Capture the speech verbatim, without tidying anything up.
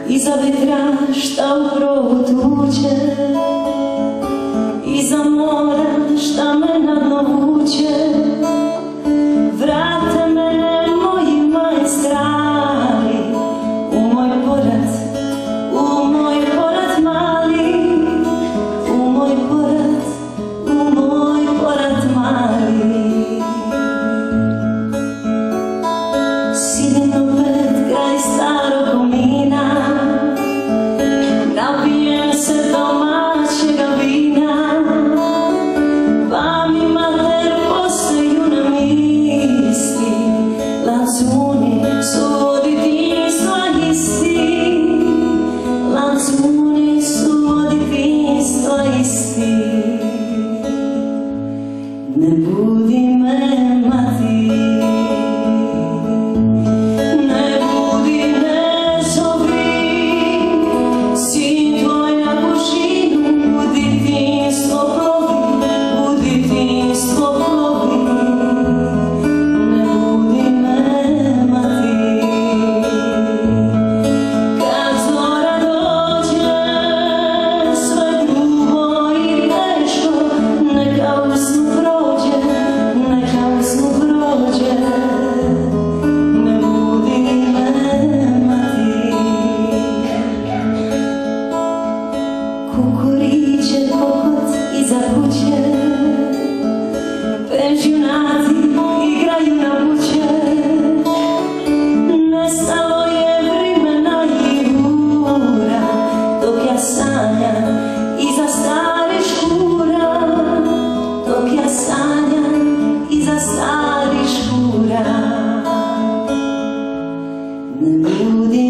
iza vetra šta u krovu tuče, iza mora šta me na dno vuče. Vrate mene moji majstrali u moj porat, u moj porat mali, u moj porat, u moj porat mali. Sidem opet kraj starog komina, napijem se domaćega vina, pa mi mater postaju na misli. Lancuni su od djetinjstva isti, lancuni su od djetinjstva isti. Ne budi me mati, ne budi, ne zovi, sin tvoj na kućinu u djetinjstvo plovi, u djetinjstvo plovi. Ne budi me mati, kad zora dođe sve grubo i teško, neka u snu prođe, neka u snu prođe. Ne budi me mati, kukuriće kokot iza kuće, penzijonati igraju na buće. Nestalo je vremena i ura, dok ja sanjam iza starih škura, dok ja sanjam iza starih škura. Ne budi